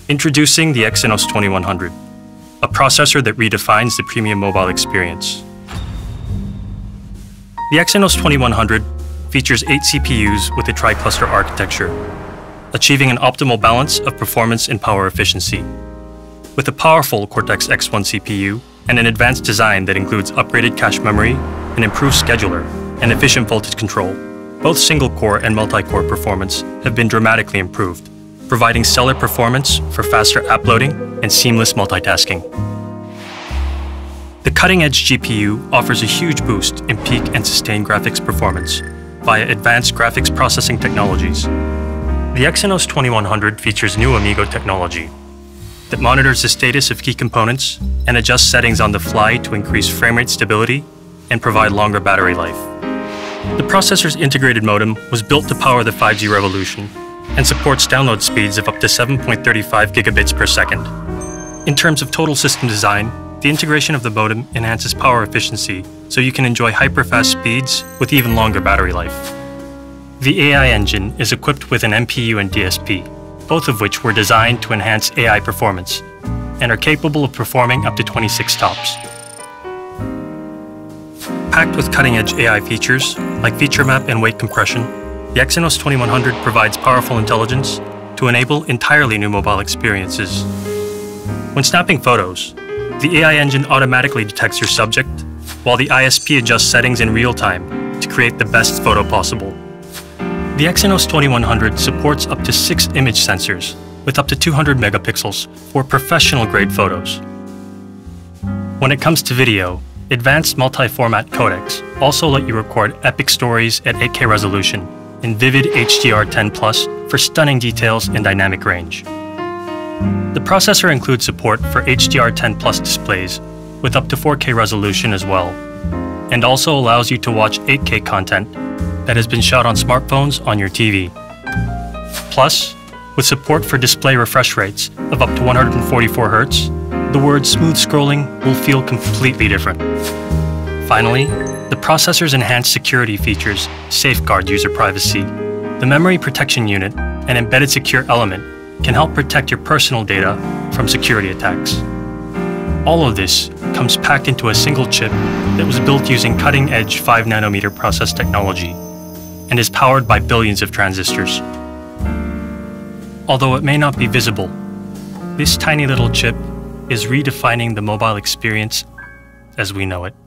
Introducing the Exynos 2100, a processor that redefines the premium mobile experience. The Exynos 2100 features 8 CPUs with a tri-cluster architecture, achieving an optimal balance of performance and power efficiency. With a powerful Cortex-X1 CPU and an advanced design that includes upgraded cache memory, an improved scheduler, and efficient voltage control, both single-core and multi-core performance have been dramatically improved, providing stellar performance for faster app loading and seamless multitasking. The cutting-edge GPU offers a huge boost in peak and sustained graphics performance via advanced graphics processing technologies. The Exynos 2100 features new Amigo technology that monitors the status of key components and adjusts settings on the fly to increase frame rate stability and provide longer battery life. The processor's integrated modem was built to power the 5G revolution and supports download speeds of up to 7.35 gigabits per second. In terms of total system design, the integration of the modem enhances power efficiency so you can enjoy hyper-fast speeds with even longer battery life. The AI engine is equipped with an NPU and DSP, both of which were designed to enhance AI performance and are capable of performing up to 26 TOPS. Packed with cutting-edge AI features like feature map and weight compression, the Exynos 2100 provides powerful intelligence to enable entirely new mobile experiences. When snapping photos, the AI engine automatically detects your subject, while the ISP adjusts settings in real time to create the best photo possible. The Exynos 2100 supports up to 6 image sensors with up to 200 megapixels for professional-grade photos. When it comes to video, advanced multi-format codecs also let you record epic stories at 8K resolution in vivid HDR10+ for stunning details and dynamic range. The processor includes support for HDR10+ displays with up to 4K resolution as well, and also allows you to watch 8K content that has been shot on smartphones on your TV. Plus, with support for display refresh rates of up to 144 Hz, the word smooth scrolling will feel completely different. Finally, the processor's enhanced security features safeguard user privacy. The memory protection unit, an embedded secure element, can help protect your personal data from security attacks. All of this comes packed into a single chip that was built using cutting-edge 5nm process technology and is powered by billions of transistors. Although it may not be visible, this tiny little chip is redefining the mobile experience as we know it.